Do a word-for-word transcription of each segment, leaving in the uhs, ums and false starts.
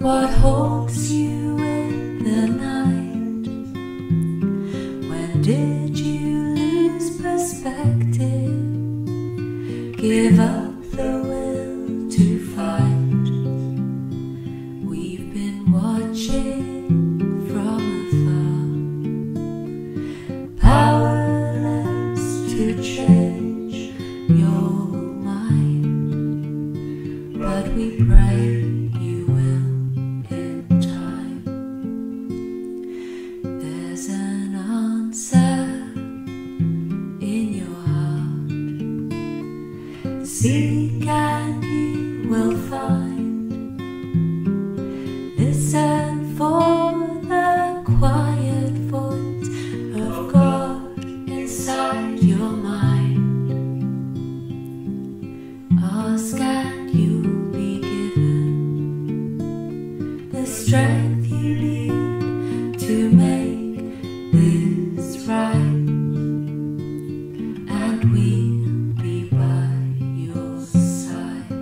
What holds you in the night? When did you lose perspective? Give up the will to fight. We've been watching from afar, powerless to change your mind, but we pray you will in time. There's an answer in your heart. Seek and you will find. Listen for the quiet voice of God inside your mind. Ask and you'll be given the strength you need to make this right, and we'll be by your side.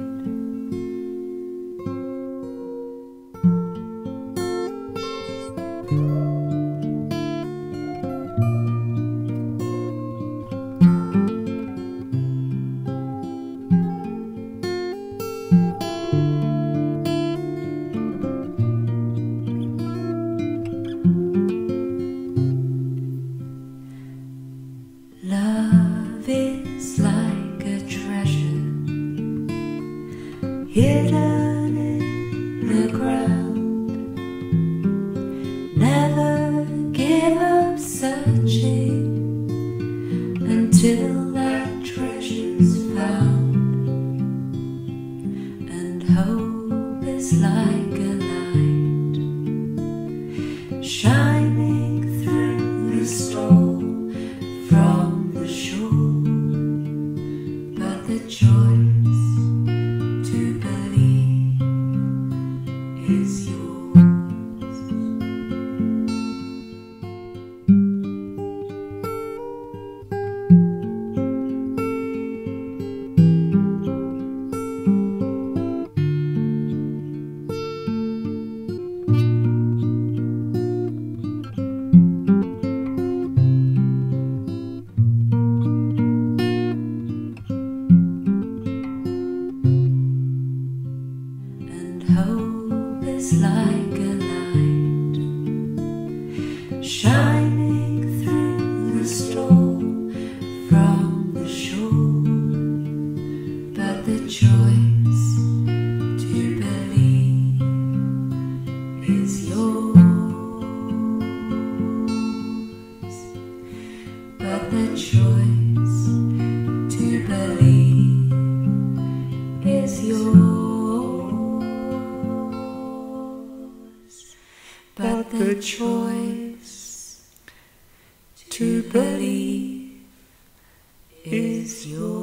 Love is like a treasure hidden in the ground. Never give up searching until that treasure's found. And hope is like a light shining through the storm from the shore, but the choice to believe is yours. Hope is like a light shining through the storm from the shore, but the choice to believe is yours. But the choice to believe is yours. But the choice to believe is yours.